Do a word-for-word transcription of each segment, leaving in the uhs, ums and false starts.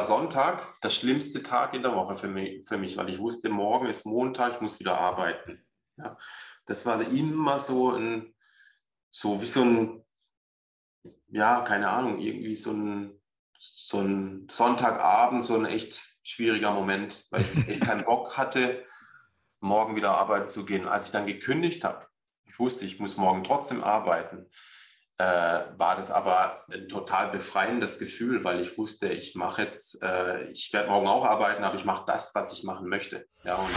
Sonntag der schlimmste Tag in der Woche für mich, für mich, weil ich wusste, morgen ist Montag, ich muss wieder arbeiten. Ja, das war immer so ein, so wie so ein, ja, keine Ahnung, irgendwie so ein, so ein Sonntagabend, so ein echt schwieriger Moment, weil ich echt keinen Bock hatte, morgen wieder arbeiten zu gehen. Als ich dann gekündigt habe, ich wusste, ich muss morgen trotzdem arbeiten, äh, war das aber ein total befreiendes Gefühl, weil ich wusste, ich mache jetzt, äh, ich werde morgen auch arbeiten, aber ich mache das, was ich machen möchte. Ja, und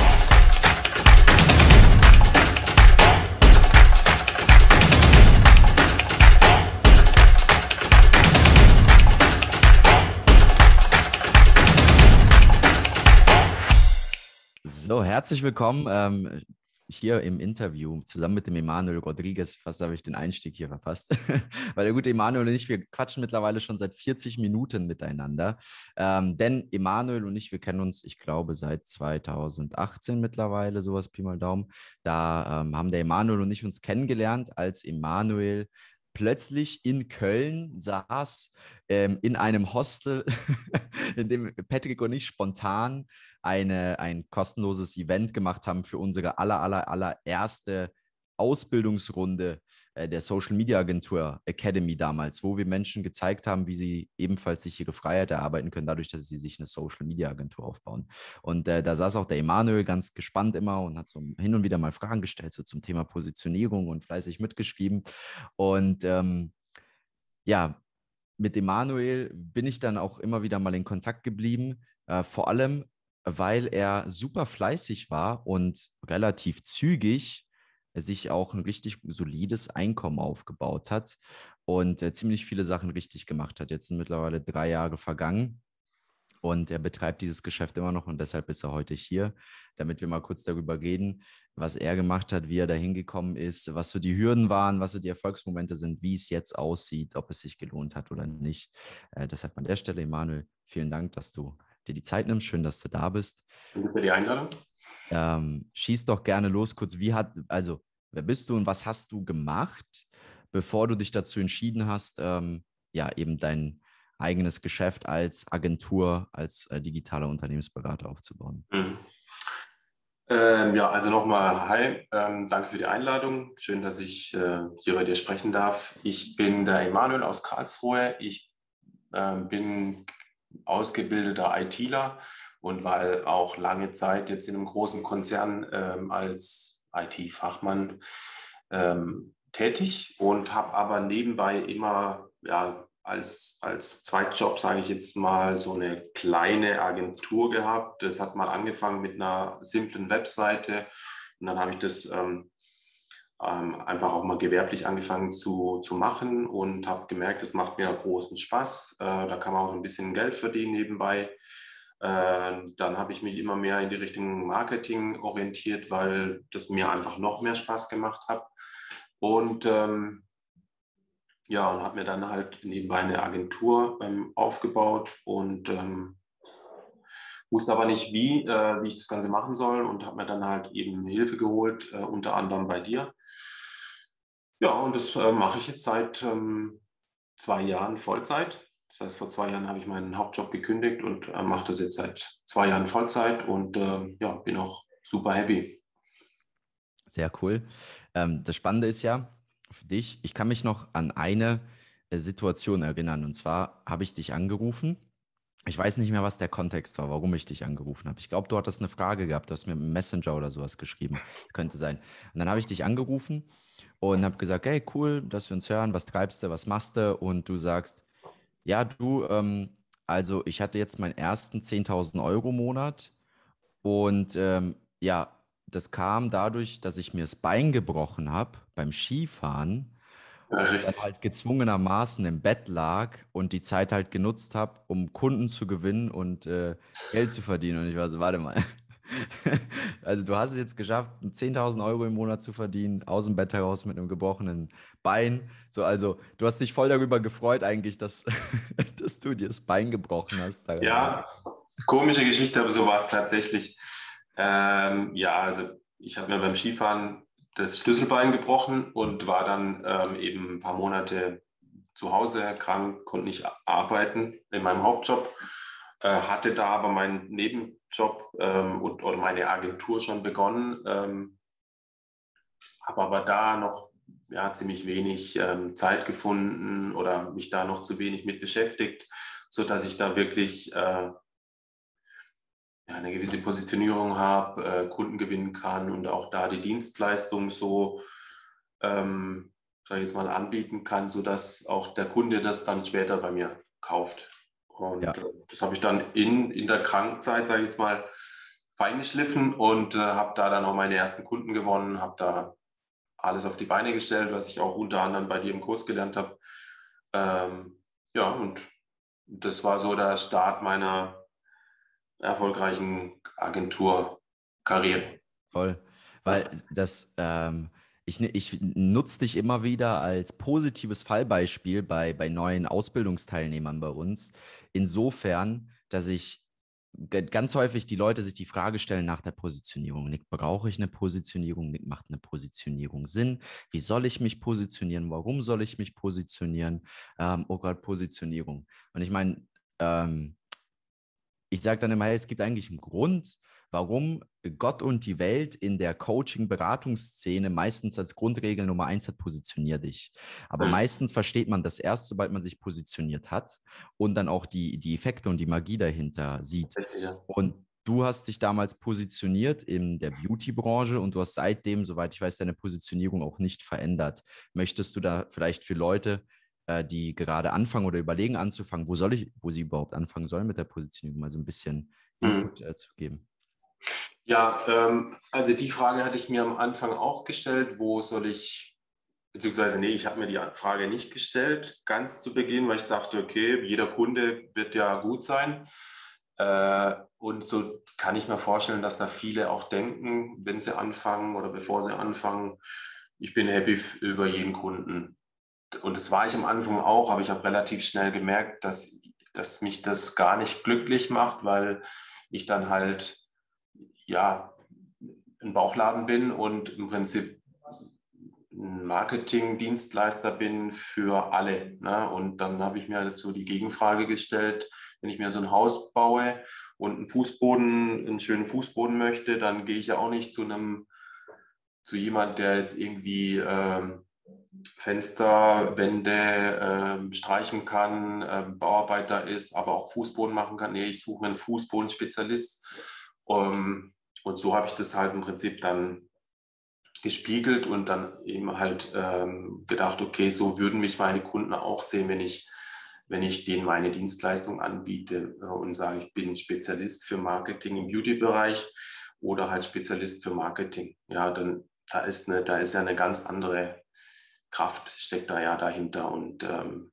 So, herzlich willkommen ähm, hier im Interview zusammen mit dem Emanuel Rodriguez. Fast habe ich den Einstieg hier verpasst, weil der gute Emanuel und ich, wir quatschen mittlerweile schon seit vierzig Minuten miteinander. Ähm, denn Emanuel und ich, wir kennen uns, ich glaube, seit zweitausendachtzehn mittlerweile, sowas Pi mal Daumen. Da ähm, haben der Emanuel und ich uns kennengelernt, als Emanuel plötzlich in Köln saß, ähm, in einem Hostel, in dem Patrick und ich spontan eine, ein kostenloses Event gemacht haben für unsere aller, aller, allererste Ausbildungsrunde äh, der Social Media Agentur Academy damals, wo wir Menschen gezeigt haben, wie sie ebenfalls sich ihre Freiheit erarbeiten können, dadurch, dass sie sich eine Social Media Agentur aufbauen. Und äh, da saß auch der Emanuel ganz gespannt immer und hat so hin und wieder mal Fragen gestellt, so zum Thema Positionierung und fleißig mitgeschrieben. Und ähm, ja, mit Emanuel bin ich dann auch immer wieder mal in Kontakt geblieben, äh, vor allem, weil er super fleißig war und relativ zügig sich auch ein richtig solides Einkommen aufgebaut hat und äh, ziemlich viele Sachen richtig gemacht hat. Jetzt sind mittlerweile drei Jahre vergangen. Und er betreibt dieses Geschäft immer noch und deshalb ist er heute hier, damit wir mal kurz darüber reden, was er gemacht hat, wie er da hingekommen ist, was so die Hürden waren, was so die Erfolgsmomente sind, wie es jetzt aussieht, ob es sich gelohnt hat oder nicht. Äh, deshalb an der Stelle, Emanuel, vielen Dank, dass du dir die Zeit nimmst. Schön, dass du da bist. danke für die Einladung. Ähm, schieß doch gerne los kurz. Wie hat, also, wer bist du und was hast du gemacht, bevor du dich dazu entschieden hast, ähm, ja, eben dein eigenes Geschäft als Agentur, als äh, digitaler Unternehmensberater aufzubauen? Mhm. Ähm, ja, also nochmal, hi, ähm, danke für die Einladung. Schön, dass ich äh, hier bei dir sprechen darf. Ich bin der Emanuel aus Karlsruhe. Ich äh, bin ausgebildeter ITler und war auch lange Zeit jetzt in einem großen Konzern ähm, als I T-Fachmann ähm, tätig und habe aber nebenbei immer ja, als, als Zweitjob, sage ich jetzt mal, so eine kleine Agentur gehabt. Das hat mal angefangen mit einer simplen Webseite und dann habe ich das ähm, ähm, einfach auch mal gewerblich angefangen zu, zu machen und habe gemerkt, es macht mir großen Spaß. Äh, da kann man auch so ein bisschen Geld verdienen nebenbei. Äh, dann habe ich mich immer mehr in die Richtung Marketing orientiert, weil das mir einfach noch mehr Spaß gemacht hat. Und ähm, ja, und habe mir dann halt nebenbei eine Agentur ähm, aufgebaut und ähm, wusste aber nicht, wie, äh, wie ich das Ganze machen soll und habe mir dann halt eben Hilfe geholt, äh, unter anderem bei dir. Ja, und das äh, mache ich jetzt seit ähm, zwei Jahren Vollzeit. Das heißt, vor zwei Jahren habe ich meinen Hauptjob gekündigt und äh, mache das jetzt seit zwei Jahren Vollzeit und äh, ja, bin auch super happy. Sehr cool. Ähm, das Spannende ist ja für dich, ich kann mich noch an eine äh, Situation erinnern. Und zwar habe ich dich angerufen. Ich weiß nicht mehr, was der Kontext war, warum ich dich angerufen habe. Ich glaube, du hattest eine Frage gehabt, du hast mir im Messenger oder sowas geschrieben. Das könnte sein. Und dann habe ich dich angerufen und habe gesagt, hey, cool, dass wir uns hören, was treibst du, was machst du? Und du sagst, ja, du, ähm, also ich hatte jetzt meinen ersten zehntausend Euro Monat und ähm, ja, das kam dadurch, dass ich mir das Bein gebrochen habe beim Skifahren Ja, und dann richtig. halt gezwungenermaßen im Bett lag und die Zeit halt genutzt habe, um Kunden zu gewinnen und äh, Geld zu verdienen. Und ich war so, warte mal. Also du hast es jetzt geschafft, zehntausend Euro im Monat zu verdienen, aus dem Bett heraus mit einem gebrochenen Bein. So, also du hast dich voll darüber gefreut eigentlich, dass, dass du dir das Bein gebrochen hast. Daran denk Ja, komische Geschichte, aber so war es tatsächlich. Ähm, ja, also ich habe mir beim Skifahren das Schlüsselbein gebrochen und war dann ähm, eben ein paar Monate zu Hause krank, konnte nicht arbeiten in meinem Hauptjob. äh, hatte da aber meinen Nebenjob ähm, und, oder meine Agentur schon begonnen, ähm, habe aber da noch ja, ziemlich wenig ähm, Zeit gefunden oder mich da noch zu wenig mit beschäftigt, sodass ich da wirklich äh, ja, eine gewisse Positionierung habe, äh, Kunden gewinnen kann und auch da die Dienstleistung so, ähm, sag ich jetzt mal, anbieten kann, sodass auch der Kunde das dann später bei mir kauft. Und Ja, äh, das habe ich dann in, in der Krankenzeit, sage ich jetzt mal, feingeschliffen und äh, habe da dann auch meine ersten Kunden gewonnen, habe da alles auf die Beine gestellt, was ich auch unter anderem bei dir im Kurs gelernt habe. Ähm, ja, und das war so der Start meiner erfolgreichen Agenturkarriere. voll. Ja. Weil das, ähm, ich, ich nutze dich immer wieder als positives Fallbeispiel bei, bei neuen Ausbildungsteilnehmern bei uns. Insofern, dass ich g- ganz häufig die Leute sich die Frage stellen nach der Positionierung. Nick, brauche ich eine Positionierung? Nick, macht eine Positionierung Sinn? Wie soll ich mich positionieren? Warum soll ich mich positionieren? Ähm, oh Gott, Positionierung. Und ich meine, ähm, ich sage dann immer, hey, es gibt eigentlich einen Grund, warum Gott und die Welt in der Coaching-Beratungsszene meistens als Grundregel Nummer eins hat, positionier dich. Aber Hm. meistens versteht man das erst, sobald man sich positioniert hat und dann auch die, die Effekte und die Magie dahinter sieht. Richtig, ja. Und du hast dich damals positioniert in der Beauty-Branche und du hast seitdem, soweit ich weiß, deine Positionierung auch nicht verändert. Möchtest du da vielleicht für Leute, äh, die gerade anfangen oder überlegen anzufangen, wo soll ich, wo sie überhaupt anfangen sollen mit der Positionierung, mal so ein bisschen Hm. Input äh, zu geben? Ja, ähm, also die Frage hatte ich mir am Anfang auch gestellt, wo soll ich, beziehungsweise nee, ich habe mir die Frage nicht gestellt, ganz zu Beginn, weil ich dachte, okay, jeder Kunde wird ja gut sein. Äh, und so kann ich mir vorstellen, dass da viele auch denken, wenn sie anfangen oder bevor sie anfangen, ich bin happy über jeden Kunden. Und das war ich am Anfang auch, aber ich habe relativ schnell gemerkt, dass, dass mich das gar nicht glücklich macht, weil ich dann halt, ja, ein Bauchladen bin und im Prinzip ein Marketing-Dienstleister bin für alle. Ne? Und dann habe ich mir so die Gegenfrage gestellt, wenn ich mir so ein Haus baue und einen Fußboden, einen schönen Fußboden möchte, dann gehe ich ja auch nicht zu einem, zu jemand, der jetzt irgendwie ähm, Fenster, Wände ähm, streichen kann, ähm, Bauarbeiter ist, aber auch Fußboden machen kann. Nee, ich suche einen Fußbodenspezialist. Um, und so habe ich das halt im Prinzip dann gespiegelt und dann eben halt ähm, gedacht, okay, so würden mich meine Kunden auch sehen, wenn ich, wenn ich denen meine Dienstleistung anbiete äh, und sage, ich bin Spezialist für Marketing im Beauty-Bereich oder halt Spezialist für Marketing. Ja, dann da ist, eine, da ist ja eine ganz andere Kraft, steckt da ja dahinter. Und ähm,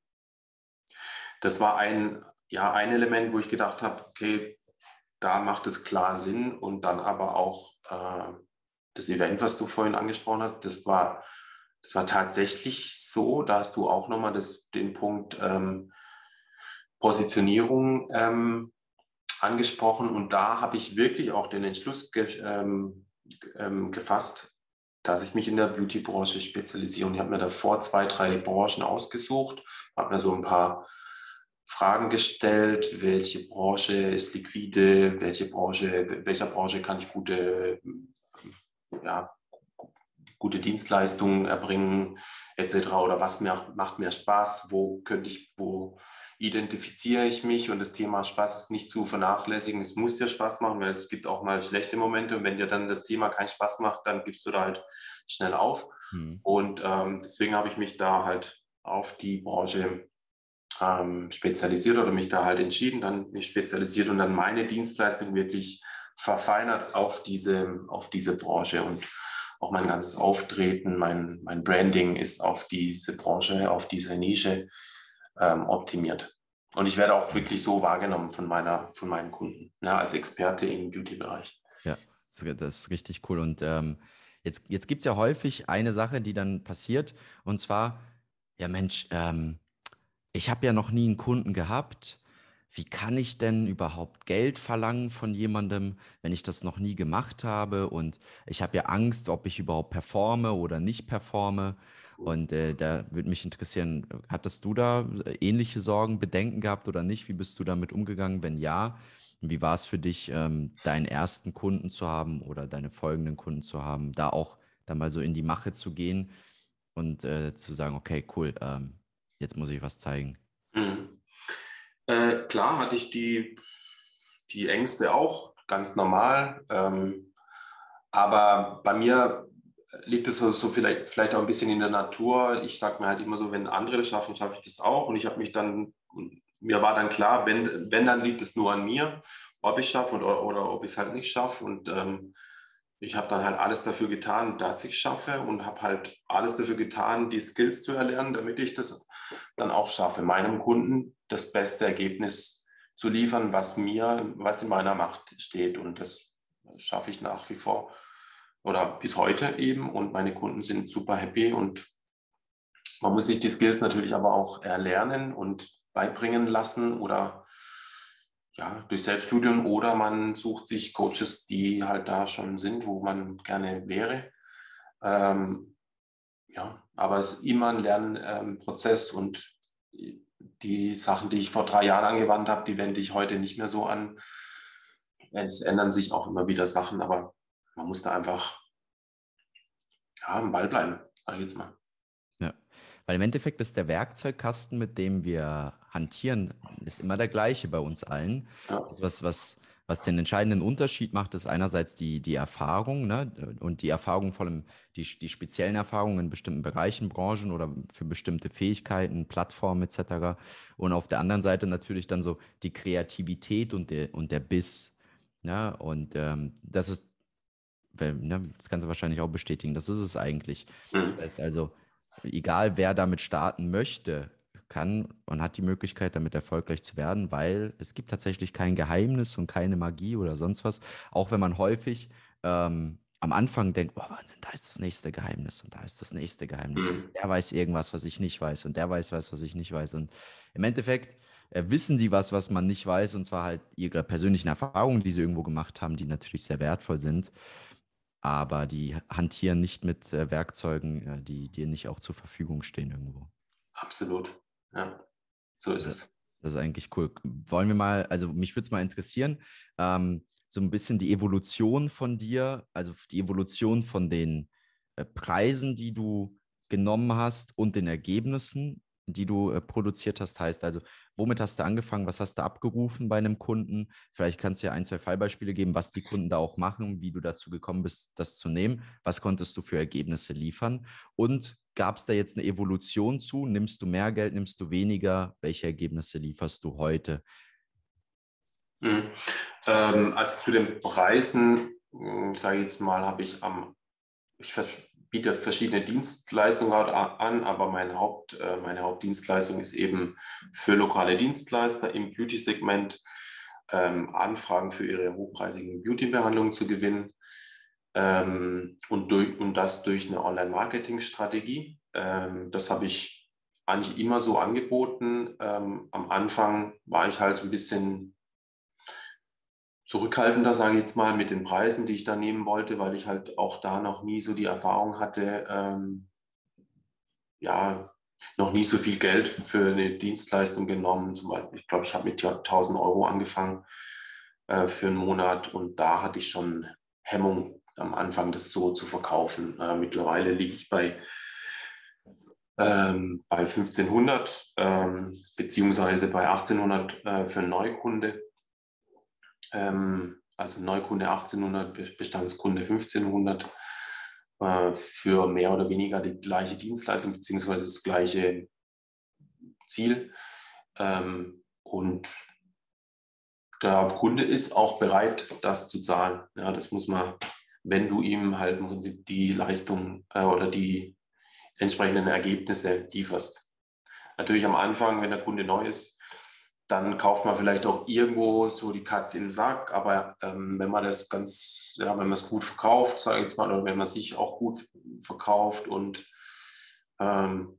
das war ein, ja, ein Element, wo ich gedacht habe, okay, da macht es klar Sinn und dann aber auch äh, das Event, was du vorhin angesprochen hast, das war, das war tatsächlich so, da hast du auch nochmal das, den Punkt ähm, Positionierung ähm, angesprochen und da habe ich wirklich auch den Entschluss ge ähm, ähm, gefasst, dass ich mich in der Beauty-Branche spezialisiere und ich habe mir davor zwei, drei Branchen ausgesucht, habe mir so ein paar Fragen gestellt, welche Branche ist liquide, welche Branche, welcher Branche kann ich gute, ja, gute Dienstleistungen erbringen, et cetera. Oder was mir, macht mir Spaß, wo könnte ich, wo identifiziere ich mich und das Thema Spaß ist nicht zu vernachlässigen. Es muss dir Spaß machen, weil es gibt auch mal schlechte Momente und wenn dir dann das Thema keinen Spaß macht, dann gibst du da halt schnell auf. Hm. Und ähm, deswegen habe ich mich da halt auf die Branche ähm, spezialisiert oder mich da halt entschieden, dann mich spezialisiert und dann meine Dienstleistung wirklich verfeinert auf diese, auf diese Branche und auch mein ganzes Auftreten, mein, mein Branding ist auf diese Branche, auf diese Nische ähm, optimiert. Und ich werde auch wirklich so wahrgenommen von, meiner, von meinen Kunden, ja, als Experte im Beauty-Bereich. Ja, das das ist richtig cool. Und ähm, jetzt, jetzt gibt es ja häufig eine Sache, die dann passiert, und zwar, ja Mensch, ähm, ich habe ja noch nie einen Kunden gehabt. Wie kann ich denn überhaupt Geld verlangen von jemandem, wenn ich das noch nie gemacht habe? Und ich habe ja Angst, ob ich überhaupt performe oder nicht performe. Und äh, da würde mich interessieren, hattest du da ähnliche Sorgen, Bedenken gehabt oder nicht? Wie bist du damit umgegangen? Wenn ja, wie war es für dich, ähm, deinen ersten Kunden zu haben oder deine folgenden Kunden zu haben, da auch dann mal so in die Mache zu gehen und äh, zu sagen, okay, cool, ähm, jetzt muss ich was zeigen. Mhm. Äh, klar hatte ich die, die Ängste auch, ganz normal. Ähm, aber bei mir liegt es so, so vielleicht, vielleicht auch ein bisschen in der Natur. Ich sage mir halt immer so, wenn andere das schaffen, schaffe ich das auch. Und ich habe mich dann, mir war dann klar, wenn, wenn dann liegt es nur an mir, ob ich schaffe oder, oder ob ich es halt nicht schaffe. Und ähm, ich habe dann halt alles dafür getan, dass ich schaffe und habe halt alles dafür getan, die Skills zu erlernen, damit ich das dann auch schaffe, meinem Kunden das beste Ergebnis zu liefern, was mir, was in meiner Macht steht. Und das schaffe ich nach wie vor oder bis heute eben. Und meine Kunden sind super happy. Und man muss sich die Skills natürlich aber auch erlernen und beibringen lassen oder ja, durch Selbststudium oder man sucht sich Coaches, die halt da schon sind, wo man gerne wäre. Ähm, ja, aber es ist immer ein Lernprozess und die Sachen, die ich vor drei Jahren angewandt habe, die wende ich heute nicht mehr so an. Es ändern sich auch immer wieder Sachen, aber man muss da einfach ja, am Ball bleiben, sage ich jetzt mal. Ja, weil im Endeffekt ist der Werkzeugkasten, mit dem wir hantieren, ist immer der gleiche bei uns allen. Ja. Also was, was, was den entscheidenden Unterschied macht, ist einerseits die, die Erfahrung, ne? Und die Erfahrung, vor allem die, die speziellen Erfahrungen in bestimmten Bereichen, Branchen oder für bestimmte Fähigkeiten, Plattformen et cetera. Und auf der anderen Seite natürlich dann so die Kreativität und der, und der Biss. Ne? Und ähm, das ist, weil, ne, das kannst du wahrscheinlich auch bestätigen, das ist es eigentlich. Mhm. Das heißt also, egal wer damit starten möchte, kann und hat die Möglichkeit, damit erfolgreich zu werden, weil es gibt tatsächlich kein Geheimnis und keine Magie oder sonst was. Auch wenn man häufig ähm, am Anfang denkt, oh Wahnsinn, da ist das nächste Geheimnis und da ist das nächste Geheimnis und Mhm. der weiß irgendwas, was ich nicht weiß und der weiß was, was ich nicht weiß. Und im Endeffekt äh, wissen die was, was man nicht weiß, und zwar halt ihre persönlichen Erfahrungen, die sie irgendwo gemacht haben, die natürlich sehr wertvoll sind, aber die hantieren nicht mit äh, Werkzeugen, äh, die dir nicht auch zur Verfügung stehen irgendwo. Absolut. Ja, so ist Das, es. das ist eigentlich cool. Wollen wir mal, also mich würde es mal interessieren, ähm, so ein bisschen die Evolution von dir, also die Evolution von den äh, Preisen, die du genommen hast und den Ergebnissen, die du äh, produziert hast, heißt also, womit hast du angefangen, was hast du abgerufen bei einem Kunden? Vielleicht kannst du ja ein, zwei Fallbeispiele geben, was die Kunden da auch machen, wie du dazu gekommen bist, das zu nehmen. Was konntest du für Ergebnisse liefern? Und gab es da jetzt eine Evolution zu? Nimmst du mehr Geld, nimmst du weniger? Welche Ergebnisse lieferst du heute? Mhm. Ähm, also zu den Preisen, sage ich jetzt mal, habe ich am, ich biete verschiedene Dienstleistungen an, aber mein Haupt, äh, meine Hauptdienstleistung ist eben für lokale Dienstleister im Beauty-Segment ähm, Anfragen für ihre hochpreisigen Beauty-Behandlungen zu gewinnen. Ähm, und, durch, und das durch eine Online-Marketing-Strategie. Ähm, das habe ich eigentlich immer so angeboten. Ähm, am Anfang war ich halt so ein bisschen zurückhaltender, sage ich jetzt mal, mit den Preisen, die ich da nehmen wollte, weil ich halt auch da noch nie so die Erfahrung hatte, ähm, ja, noch nie so viel Geld für eine Dienstleistung genommen. Zum Beispiel, ich glaube, ich habe mit tausend Euro angefangen äh, für einen Monat und da hatte ich schon Hemmung am Anfang, das so zu verkaufen. Äh, mittlerweile liege ich bei, ähm, bei fünfzehnhundert ähm, beziehungsweise bei achtzehnhundert äh, für einen Neukunde. Ähm, also Neukunde achtzehnhundert, Bestandskunde fünfzehnhundert äh, für mehr oder weniger die gleiche Dienstleistung beziehungsweise das gleiche Ziel. Ähm, und der Kunde ist auch bereit, das zu zahlen. Ja, das muss man, wenn du ihm halt im Prinzip die Leistung äh, oder die entsprechenden Ergebnisse lieferst. Natürlich am Anfang, wenn der Kunde neu ist, dann kauft man vielleicht auch irgendwo so die Katze im Sack. Aber ähm, wenn man das ganz, ja, wenn man es gut verkauft, sage ich jetzt mal, oder wenn man sich auch gut verkauft und ähm,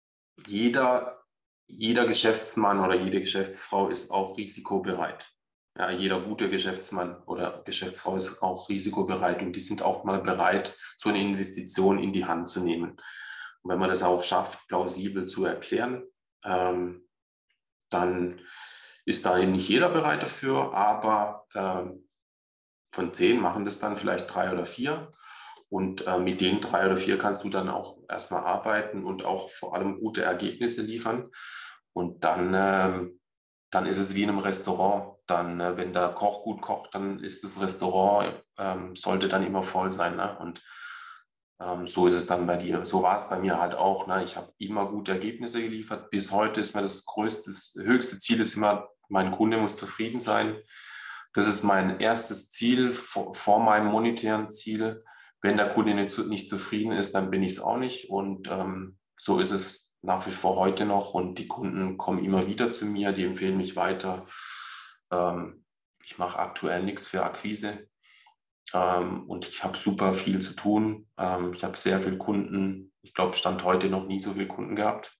jeder, jeder Geschäftsmann oder jede Geschäftsfrau ist auch risikobereit. Ja, jeder gute Geschäftsmann oder Geschäftsfrau ist auch risikobereit und die sind auch mal bereit, so eine Investition in die Hand zu nehmen. Und wenn man das auch schafft, plausibel zu erklären, ähm, dann ist da nicht jeder bereit dafür, aber ähm, von zehn machen das dann vielleicht drei oder vier. Und äh, mit den drei oder vier kannst du dann auch erstmal arbeiten und auch vor allem gute Ergebnisse liefern. Und dann, ähm, dann ist es wie in einem Restaurant. Dann, äh, wenn der Koch gut kocht, dann ist das Restaurant, ähm, sollte dann immer voll sein. Ne? Und ähm, so ist es dann bei dir. So war es bei mir halt auch. Ne? Ich habe immer gute Ergebnisse geliefert. Bis heute ist mir das größte, das höchste Ziel ist immer, mein Kunde muss zufrieden sein. Das ist mein erstes Ziel vor, vor meinem monetären Ziel. Wenn der Kunde nicht, nicht zufrieden ist, dann bin ich es auch nicht. Und ähm, so ist es nach wie vor heute noch. Und die Kunden kommen immer wieder zu mir, die empfehlen mich weiter. Ähm, ich mache aktuell nichts für Akquise. Ähm, und ich habe super viel zu tun. Ähm, ich habe sehr viele Kunden. Ich glaube, Stand heute noch nie so viele Kunden gehabt.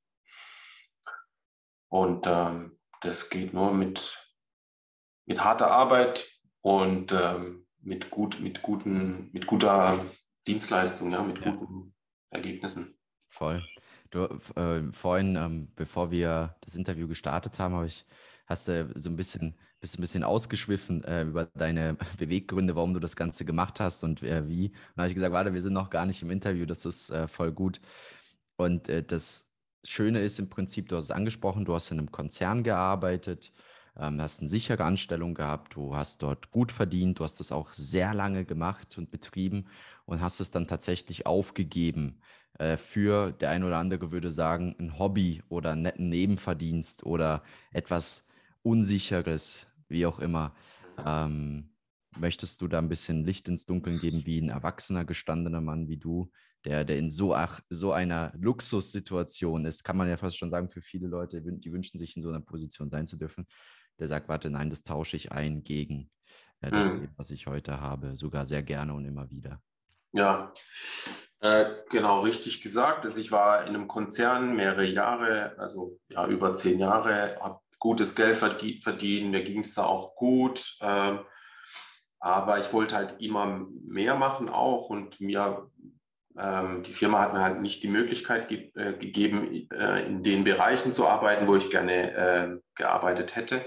Und ähm, das geht nur mit, mit harter Arbeit und ähm, mit, gut, mit, guten, mit guter Dienstleistung, ja, mit Ja, guten Ergebnissen. voll. Du, äh, vorhin, ähm, bevor wir das Interview gestartet haben, habe ich, hast du so ein bisschen, bist ein bisschen ausgeschwiffen äh, über deine Beweggründe, warum du das Ganze gemacht hast und äh, wie. Und da habe ich gesagt, warte, wir sind noch gar nicht im Interview, das ist äh, voll gut. Und äh, das Schöne ist im Prinzip, du hast es angesprochen, du hast in einem Konzern gearbeitet, ähm, hast eine sichere Anstellung gehabt, du hast dort gut verdient, du hast das auch sehr lange gemacht und betrieben und hast es dann tatsächlich aufgegeben äh, für, der ein oder andere würde sagen, ein Hobby oder einen netten Nebenverdienst oder etwas Unsicheres, wie auch immer. Ähm, möchtest du da ein bisschen Licht ins Dunkeln geben, wie ein erwachsener, gestandener Mann wie du, der, der in so, ach, so einer Luxussituation ist, kann man ja fast schon sagen, für viele Leute, die wünschen sich in so einer Position sein zu dürfen, der sagt, warte, nein, das tausche ich ein gegen äh, das Hm. Leben, was ich heute habe, sogar sehr gerne und immer wieder. Ja, äh, genau, richtig gesagt. Also ich war in einem Konzern mehrere Jahre, also ja, über zehn Jahre, habe gutes Geld verdient, mir ging es da auch gut. Ähm, aber ich wollte halt immer mehr machen auch und mir, ähm, die Firma hat mir halt nicht die Möglichkeit ge äh, gegeben, äh, in den Bereichen zu arbeiten, wo ich gerne äh, gearbeitet hätte.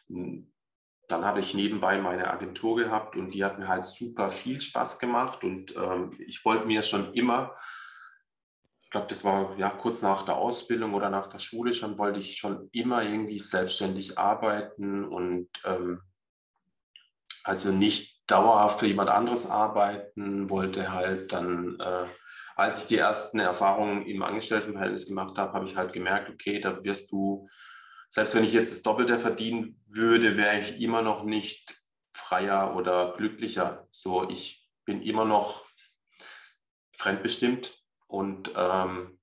Dann habe ich nebenbei meine Agentur gehabt und die hat mir halt super viel Spaß gemacht und ähm, ich wollte mir schon immer, ich glaube, das war ja kurz nach der Ausbildung oder nach der Schule schon, wollte ich schon immer irgendwie selbstständig arbeiten und ähm, also nicht dauerhaft für jemand anderes arbeiten, wollte halt dann, äh, als ich die ersten Erfahrungen im Angestelltenverhältnis gemacht habe, habe ich halt gemerkt, okay, da wirst du, selbst wenn ich jetzt das Doppelte verdienen würde, wäre ich immer noch nicht freier oder glücklicher. So, ich bin immer noch fremdbestimmt und ähm,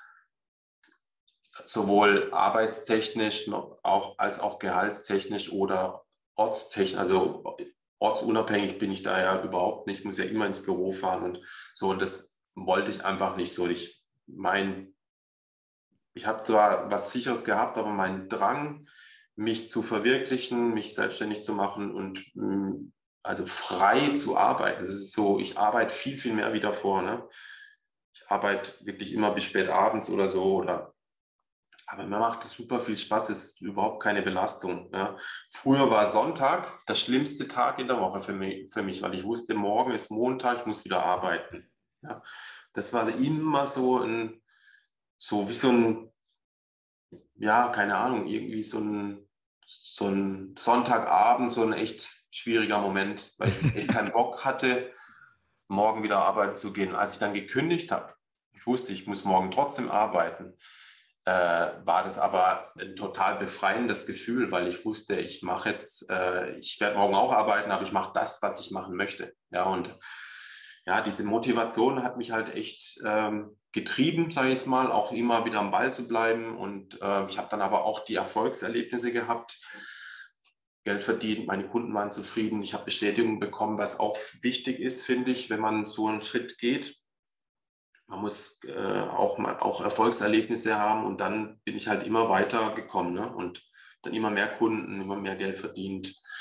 sowohl arbeitstechnisch noch auch, als auch gehaltstechnisch oder ortstechnisch, also ortsunabhängig bin ich da ja überhaupt nicht, ich muss ja immer ins Büro fahren und so, und das wollte ich einfach nicht so. Ich mein, ich habe zwar was Sicheres gehabt, aber mein Drang, mich zu verwirklichen, mich selbstständig zu machen und mh, also frei zu arbeiten, das ist so, ich arbeite viel, viel mehr wie davor. Ne? Ich arbeite wirklich immer bis spät abends oder so, oder aber mir macht es super viel Spaß, es ist überhaupt keine Belastung. Ja. Früher war Sonntag der schlimmste Tag in der Woche für mich, für mich, weil ich wusste, morgen ist Montag, ich muss wieder arbeiten. Ja. Das war immer so ein, so wie so ein, ja, keine Ahnung, irgendwie so ein, so ein Sonntagabend, so ein echt schwieriger Moment, weil ich echt keinen Bock hatte, morgen wieder arbeiten zu gehen. Als ich dann gekündigt habe, ich wusste, ich muss morgen trotzdem arbeiten, äh, war das aber ein total befreiendes Gefühl, weil ich wusste, ich mache jetzt, äh, ich werde morgen auch arbeiten, aber ich mache das, was ich machen möchte. Ja, und ja, diese Motivation hat mich halt echt ähm, getrieben, sage ich jetzt mal, auch immer wieder am Ball zu bleiben. Und äh, ich habe dann aber auch die Erfolgserlebnisse gehabt, Geld verdient, meine Kunden waren zufrieden, ich habe Bestätigung bekommen, was auch wichtig ist, finde ich, wenn man so einen Schritt geht. Man muss äh, auch, mal, auch Erfolgserlebnisse haben und dann bin ich halt immer weiter gekommen, ne? Und dann immer mehr Kunden, immer mehr Geld verdient.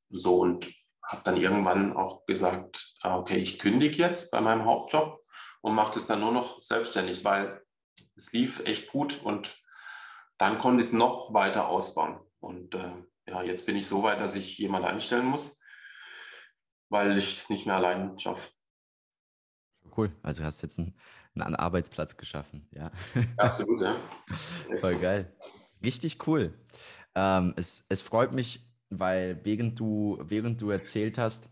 so und habe dann irgendwann auch gesagt, okay, ich kündige jetzt bei meinem Hauptjob und mache das dann nur noch selbstständig, weil es lief echt gut und dann konnte ich es noch weiter ausbauen. Und äh, ja, jetzt bin ich so weit, dass ich jemanden einstellen muss, weil ich es nicht mehr allein schaffe. Cool. Also hast jetzt einen, einen Arbeitsplatz geschaffen. Ja. Ja, absolut, ja. Voll geil. Richtig cool. Ähm, es, es freut mich, weil während du, während du erzählt hast,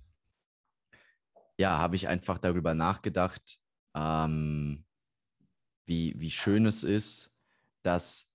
ja, habe ich einfach darüber nachgedacht, ähm, wie, wie schön es ist, dass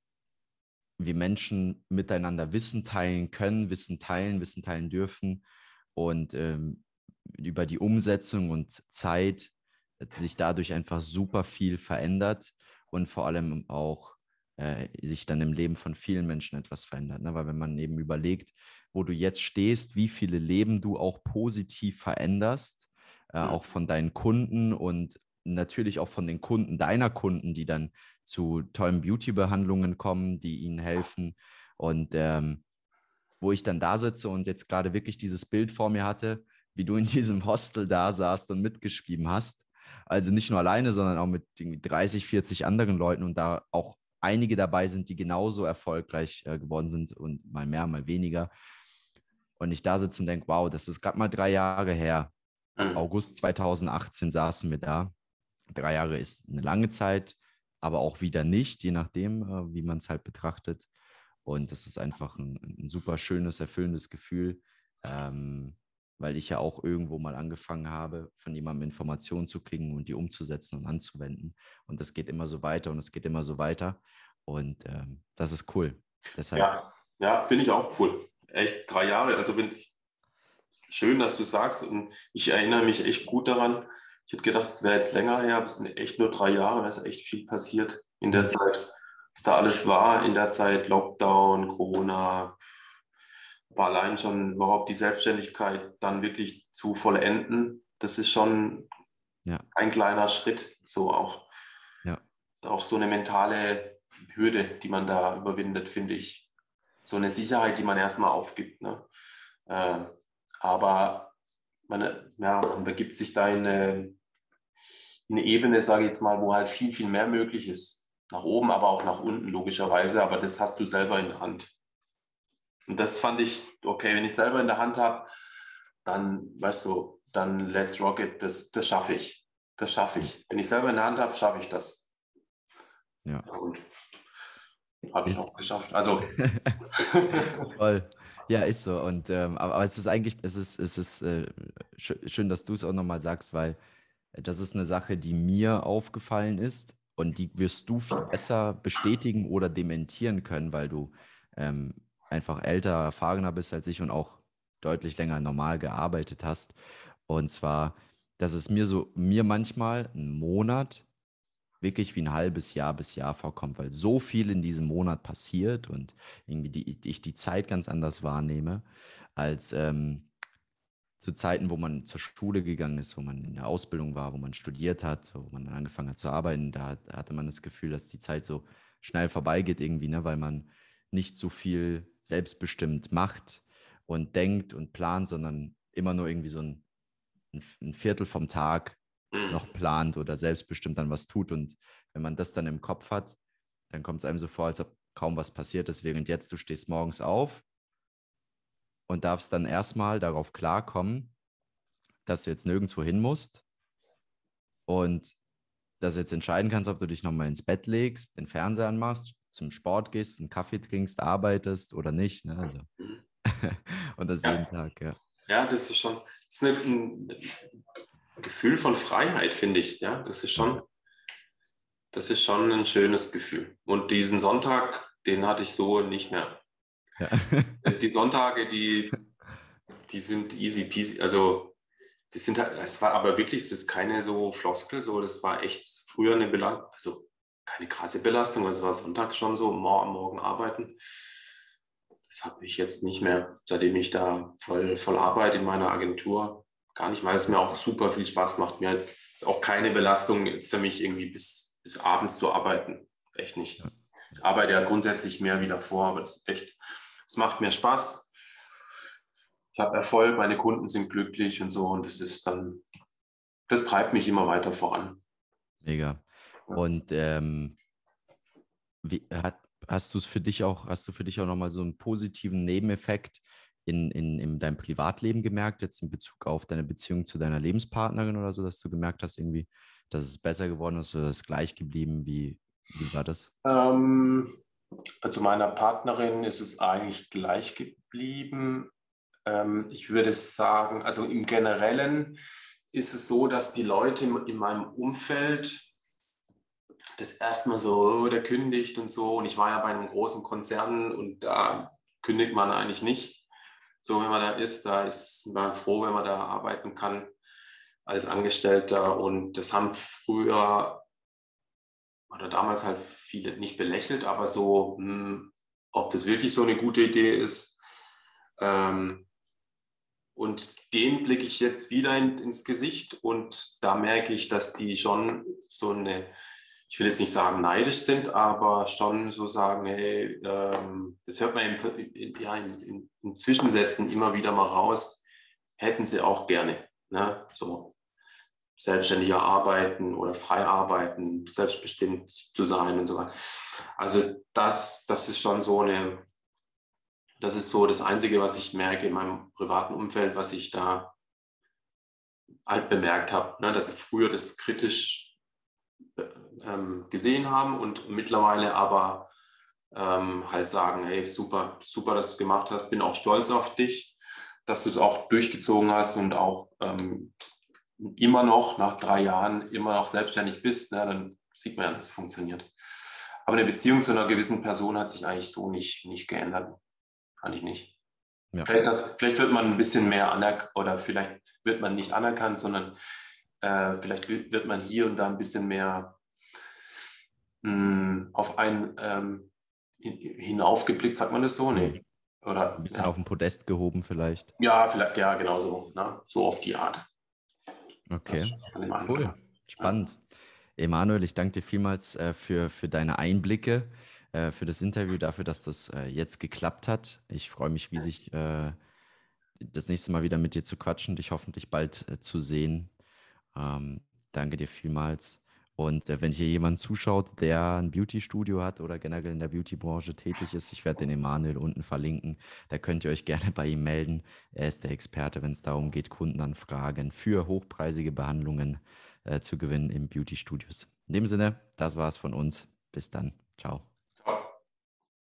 wir Menschen miteinander Wissen teilen können, Wissen teilen, Wissen teilen dürfen und ähm, über die Umsetzung und Zeit sich dadurch einfach super viel verändert und vor allem auch äh, sich dann im Leben von vielen Menschen etwas verändert. Ne? Weil wenn man eben überlegt, wo du jetzt stehst, wie viele Leben du auch positiv veränderst, äh, auch von deinen Kunden und natürlich auch von den Kunden deiner Kunden, die dann zu tollen Beauty-Behandlungen kommen, die ihnen helfen. Und ähm, wo ich dann da sitze und jetzt gerade wirklich dieses Bild vor mir hatte, wie du in diesem Hostel da saßt und mitgeschrieben hast. Also nicht nur alleine, sondern auch mit irgendwie dreißig, vierzig anderen Leuten und da auch einige dabei sind, die genauso erfolgreich äh, geworden sind und mal mehr, mal weniger. Und ich da sitze und denke, wow, das ist gerade mal drei Jahre her. Mhm. August zweitausendachtzehn saßen wir da. Drei Jahre ist eine lange Zeit, aber auch wieder nicht, je nachdem, äh, wie man es halt betrachtet. Und das ist einfach ein, ein super schönes, erfüllendes Gefühl, ähm, weil ich ja auch irgendwo mal angefangen habe, von jemandem Informationen zu kriegen und die umzusetzen und anzuwenden. Und das geht immer so weiter und es geht immer so weiter. Und ähm, das ist cool. Deshalb, Ja, ja, finde ich auch cool. Echt drei Jahre. Also finde ich schön, dass du sagst. Und ich erinnere mich echt gut daran. Ich hätte gedacht, es wäre jetzt länger her, aber es sind echt nur drei Jahre. Da ist echt viel passiert in der ja, Zeit. Was da alles war in der Zeit, Lockdown, Corona, aber allein schon überhaupt die Selbstständigkeit dann wirklich zu vollenden, das ist schon ja, ein kleiner Schritt. So auch, ja, auch so eine mentale Hürde, die man da überwindet, finde ich. So eine Sicherheit, die man erstmal aufgibt. Ne? Äh, aber man, ja, man begibt sich da in eine, in eine Ebene, sage ich jetzt mal, wo halt viel, viel mehr möglich ist. Nach oben, aber auch nach unten, logischerweise. Aber das hast du selber in der Hand. Und das fand ich, okay, wenn ich selber in der Hand habe, dann, weißt du, dann let's rock it, das, das schaffe ich. Das schaffe ich. Wenn ich selber in der Hand habe, schaffe ich das. ja. Und habe ich Ist, auch geschafft. Also, voll. Ja, ist so. Und ähm, aber, aber es ist eigentlich, es ist, es ist äh, sch schön, dass du es auch nochmal sagst, weil das ist eine Sache, die mir aufgefallen ist und die wirst du viel besser bestätigen oder dementieren können, weil du ähm, einfach älter, erfahrener bist als ich und auch deutlich länger normal gearbeitet hast. Und zwar, dass es mir so, mir manchmal einen Monat wirklich wie ein halbes Jahr bis Jahr vorkommt, weil so viel in diesem Monat passiert und irgendwie die, ich die Zeit ganz anders wahrnehme als ähm, zu Zeiten, wo man zur Schule gegangen ist, wo man in der Ausbildung war, wo man studiert hat, wo man dann angefangen hat zu arbeiten. Da, da hatte man das Gefühl, dass die Zeit so schnell vorbeigeht irgendwie, ne, weil man nicht so viel selbstbestimmt macht und denkt und plant, sondern immer nur irgendwie so ein, ein Viertel vom Tag noch plant oder selbstbestimmt dann was tut. Und wenn man das dann im Kopf hat, dann kommt es einem so vor, als ob kaum was passiert ist, während jetzt du stehst morgens auf und darfst dann erstmal darauf klarkommen, dass du jetzt nirgendwo hin musst und dass du jetzt entscheiden kannst, ob du dich nochmal ins Bett legst, den Fernseher anmachst, zum Sport gehst, einen Kaffee trinkst, arbeitest oder nicht. Ne? Also. Und das jeden ja, Tag, ja. ja, das ist schon das ist ein, ein Gefühl von Freiheit, finde ich. Ja, das ist Ja. schon, das ist schon ein schönes Gefühl. Und diesen Sonntag, den hatte ich so nicht mehr. Ja. Also die Sonntage, die, die sind easy peasy. Also das sind halt, es war aber wirklich, es ist keine so Floskel, so, das war echt früher eine Belastung, also keine krasse Belastung, also war Sonntag schon so, morgen, morgen arbeiten. Das habe ich jetzt nicht mehr, seitdem ich da voll, voll arbeite in meiner Agentur. Gar nicht, weil es mir auch super viel Spaß macht. Mir halt auch keine Belastung jetzt für mich irgendwie bis, bis abends zu arbeiten. Echt nicht. Ja. Ich arbeite ja grundsätzlich mehr wie davor, aber das ist echt, es macht mir Spaß. ich habe Erfolg, meine Kunden sind glücklich und so. Und das ist dann, das treibt mich immer weiter voran. Mega. Und ähm, wie, hat, hast du es für dich auch, hast du für dich auch nochmal so einen positiven Nebeneffekt in, in, in deinem Privatleben gemerkt, jetzt in Bezug auf deine Beziehung zu deiner Lebenspartnerin oder so, dass du gemerkt hast, irgendwie, dass es besser geworden ist oder ist es gleich geblieben? Wie, wie war das? Ähm, also meiner Partnerin ist es eigentlich gleich geblieben. Ähm, ich würde sagen, also im Generellen ist es so, dass die Leute in, in meinem Umfeld das erstmal so, oh, der kündigt und so. Und ich war ja bei einem großen Konzern und da kündigt man eigentlich nicht. So, wenn man da ist, da ist man froh, wenn man da arbeiten kann als Angestellter. Und das haben früher oder damals halt viele nicht belächelt, aber so, hm, ob das wirklich so eine gute Idee ist. Ähm, und den blicke ich jetzt wieder in, ins Gesicht und da merke ich, dass die schon so eine, ich will jetzt nicht sagen neidisch sind, aber schon so sagen, hey, ähm, das hört man im, in, ja, in, in, in Zwischensätzen immer wieder mal raus, hätten sie auch gerne. Ne? So selbstständiger arbeiten oder frei arbeiten, selbstbestimmt zu sein und so weiter. Also das, das ist schon so eine, das ist so das Einzige, was ich merke in meinem privaten Umfeld, was ich da halt bemerkt habe, ne, dass sie früher das kritisch ähm, gesehen haben und mittlerweile aber ähm, halt sagen, hey, super, super, dass du es gemacht hast, bin auch stolz auf dich, dass du es auch durchgezogen hast und auch ähm, immer noch nach drei Jahren immer noch selbstständig bist, ne, dann sieht man ja, dass es funktioniert. Aber eine Beziehung zu einer gewissen Person hat sich eigentlich so nicht, nicht geändert. Kann ich nicht. Ja. Vielleicht, das, vielleicht wird man ein bisschen mehr anerkannt oder vielleicht wird man nicht anerkannt, sondern äh, vielleicht wird, wird man hier und da ein bisschen mehr mh, auf einen ähm, hinaufgeblickt, sagt man das so? Hm. Nee. Oder Ein bisschen ja. auf den Podest gehoben vielleicht. Ja, vielleicht, ja, genau so. Ne? So auf die Art. Das Okay, von dem anderen. cool, Ja. spannend. Emanuel, ich danke dir vielmals äh, für, für deine Einblicke, äh, für das Interview, dafür, dass das äh, jetzt geklappt hat. Ich freue mich riesig, äh, das nächste Mal wieder mit dir zu quatschen, dich hoffentlich bald äh, zu sehen. Ähm, danke dir vielmals. Und äh, wenn hier jemand zuschaut, der ein Beauty-Studio hat oder generell in der Beauty-Branche tätig ist, ich werde den Emanuel unten verlinken. Da könnt ihr euch gerne bei ihm melden. Er ist der Experte, wenn es darum geht, Kundenanfragen für hochpreisige Behandlungen äh, zu gewinnen in Beauty-Studios. In dem Sinne, das war's von uns. Bis dann. Ciao.